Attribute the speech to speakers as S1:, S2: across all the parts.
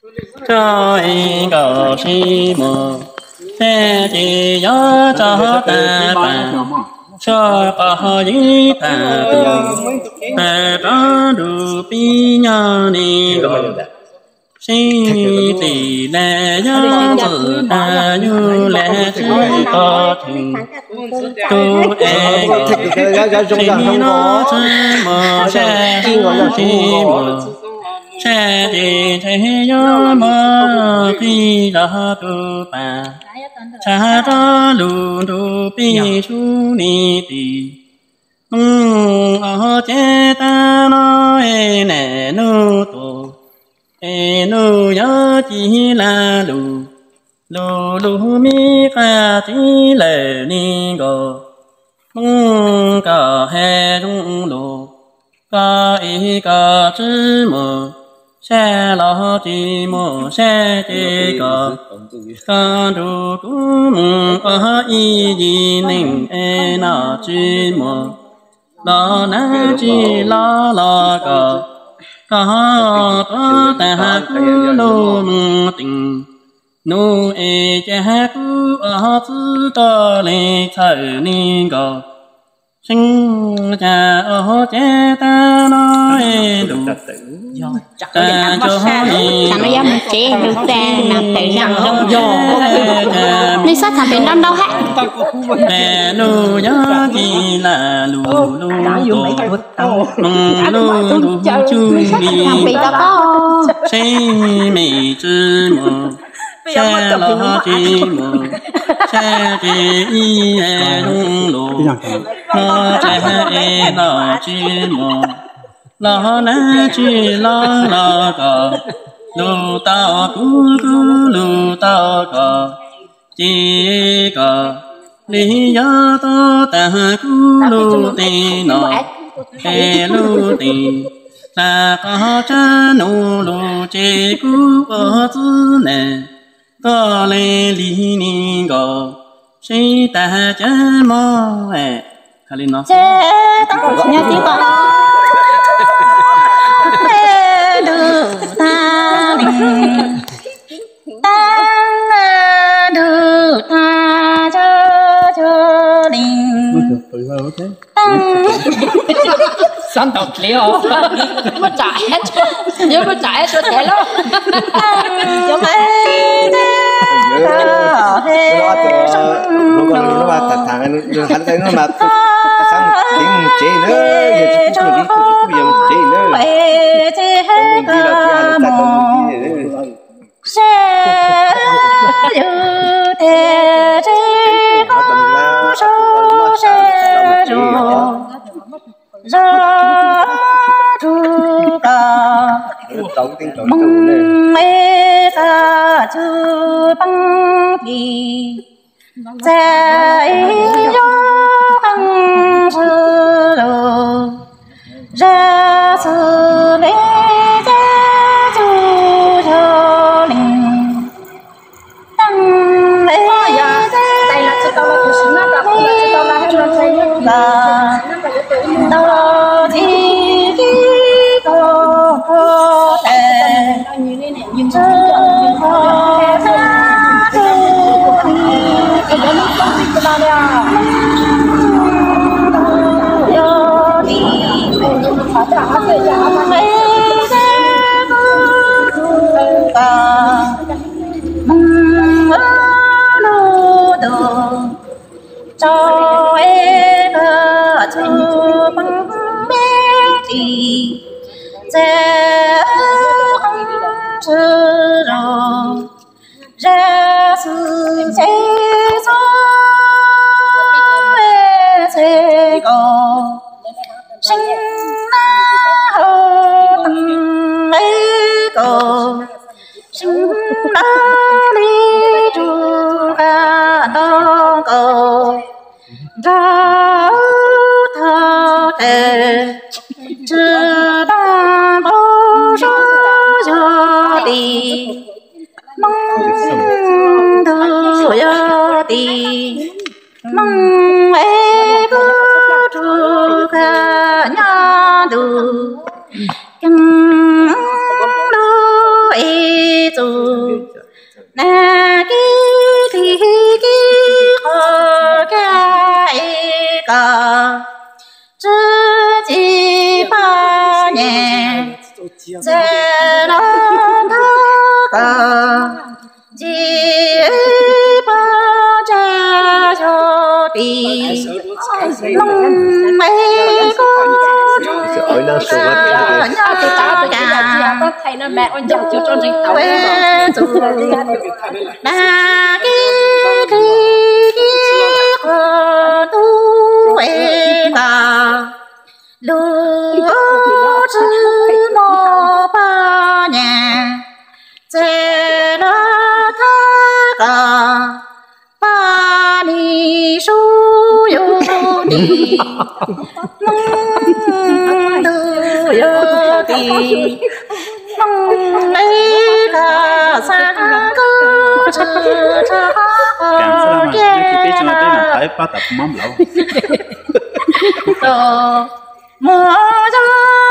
S1: cho ý cầu si mù thế chỉ gió cho ta bà cho có ý ta ta có đủ pi nhau ni gọi si tỷ lệ gió tự ta như lẽ chỉ có thình tu e si nó chỉ mơ sẽ chỉ mơ sẽ chỉ thấy gió mơ khi đó tu bà cha ra lu du pi su ni ti ở chế ta nói nè nu tu nu nhớ chỉ là lu lu lu mi ca chỉ lệ ni go ca he dung lu ca ý ca chữ mờ sẽ lo chỉ mô sẽ chỉ có ca đủ cũng có ý gì nên e nó chỉ mô lo na chỉ lo có có ta cứ lô tình nu e cha cứ ở thứ to lệ thời ni có sinh cha ở cha ta nói đủ ta cho
S2: thằng nó dám chế được ta nằm tự rằng trong giò đi sát thằng bên đông đâu hết
S1: mẹ nu nhớ gì là lu lu lu chu đi say mì chư mồ xe lo chi mồ xe chi y e lung lu lo che e lo chi mồ lo na chi lo có lu tao cu lu tao có chỉ có lý do to ta cu lu ti nó e lu ti ta có cha nu lu che cu ở tư nè có lẽ lý ni go si ta cha mo e khali nó
S2: chế tao nhớ tiếng con
S3: Sáng tạo liệu
S2: mà chạy hết nhớ mà chạy hết thế lắm giống
S4: nó mà thằng hắn thấy nó mà sang tiếng chế nữa giờ chúng tôi đi bây giờ chế nữa mình đi đâu kia hắn ta còn đi nữa
S2: sẽ như thế chế có số sẽ rồi ra chu ca mong mê sa chư băng kỳ chạy gió hăng sư đồ ra sư lễ chế chu cho linh tăng lễ chế chu là đâu thì khi có thể nhìn chưa có ra cho em cho bằng thì sẽ không rồi ra sự sẽ có sinh na hậu tâm ấy có sinh na lý tru ca đó có ra thao thể chưa đã bao giờ cho đi mong đưa cho đi mong ấy cứ tru ca nhà đủ chẳng đôi
S5: 主，那个地个好个一个，自己把年在那个，几把家小弟，龙梅公主。
S3: thầy nó mẹ ôn dòng cho trình tàu
S5: mong lấy cả sang cơ chữ cha đồ mua ra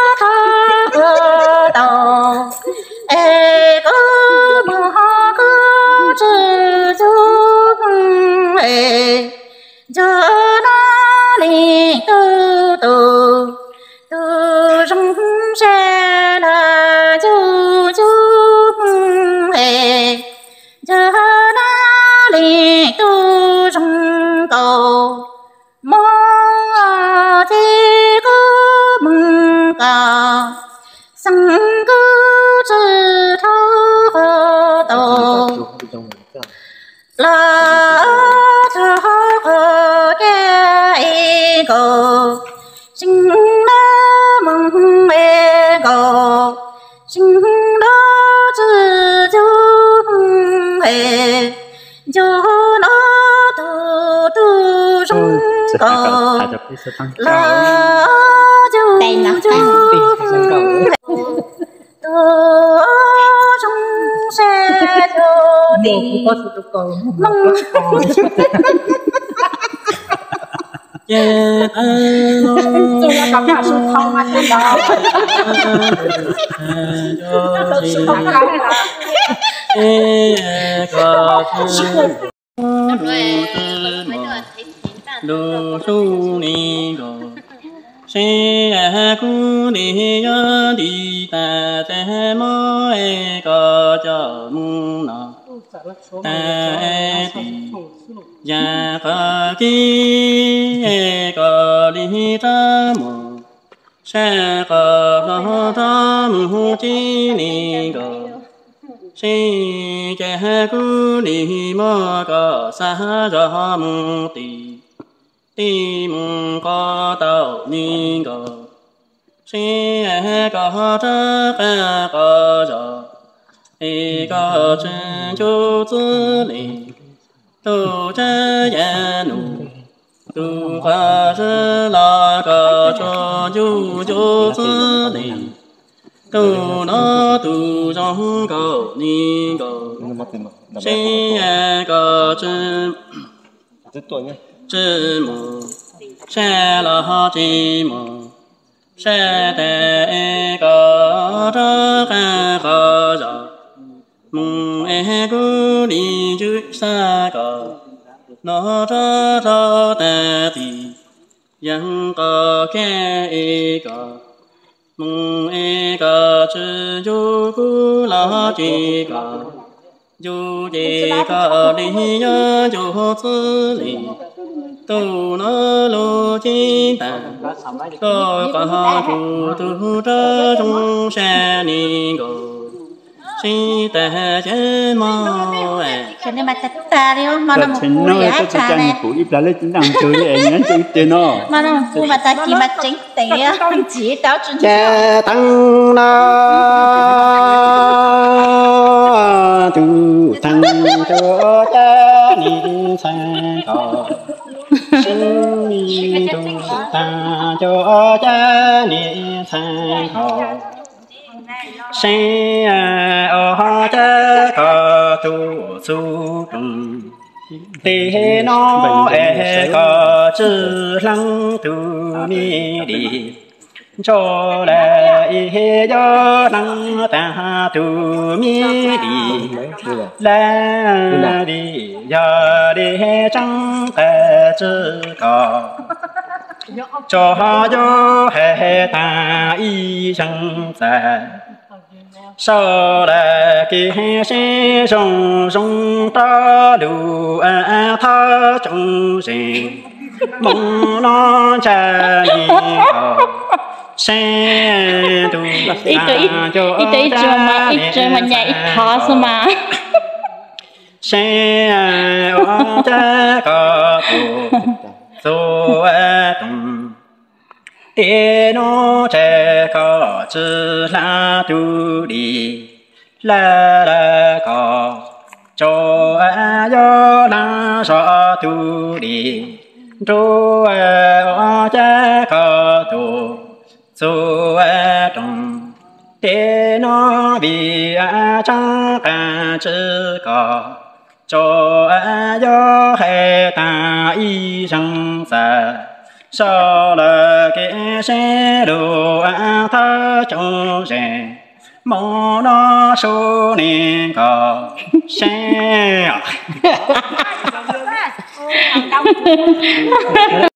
S5: thơ đầu ê cơ mua cơ chữ chú ê giờ nó đi từ từ từ trong xe là chú hề giờ nó đi từ trong cầu mong thế có mừng cả sang cứ chữ thơ tổ là thơ cái cầu sinh mong mẹ cầu sinh đó chữ chú hề cho nó từ từ trong cầu là chú từ trong xe cho đi mong
S1: yeah,
S3: tôi là cảm giác sụt thâu mà tôi đó
S1: đồ su ni đồ sẽ cu đi yo đi ta te mo e có cho mu nó ta đi ya có ki e có đi ta mo sẽ có ta mu chi ni đồ sẽ cha cu đi mo có sa ra mu ti tim có tàu ni go sẽ có tất cả có giờ thì có chân chú tư lý tu cha ya nu tu khoa sư la có cho chú tư lý tu nó tu trong cầu ni go sẽ có chân chữ mù sẽ là chữ mù sẽ để có tất cả có giờ mùng e cứ đi chữ xa có nó cho ta thì vẫn có cái có mùng e có chữ chú cứ là chữ có chú chỉ có đi nhớ chú tư lý tu nó lô chi tạng tôi có chủ tu trơ trong xe ni gồ si tệ chế mô
S5: cho nên mà ta đi mà nó một cú giá cha này
S6: cú ít là lấy chính đang chơi ấy nhắn chơi tiền nó
S5: mà nó một cú mà ta chỉ mà chính tế không chỉ tao chuẩn
S6: cha tăng na tu tăng cho cha ni sang cò sinh ni tu tăng cho cha ni sang cò sinh ở cha cò tu su tê nó e cò chữ lăng tu mi đi cho lại do năng ta tu mi đi la đi giờ đi chẳng thể chữ có cho cho hệ ta y chẳng thể sau là kỳ sẽ sống sống ta đủ tha trong sinh mong nó cha gì sẽ đủ
S2: ít chơi mà nhảy ít khó sao mà
S6: sẽ ở cha có tu tung để nó trẻ có chữ là tu đi là có cho yo là so tu đi cho trẻ có tu tung để nó bị chẳng cả chữ có cho yo hay ta y chẳng sa sau là cái xe đồ thơ trong rèn mong nó số nên có xe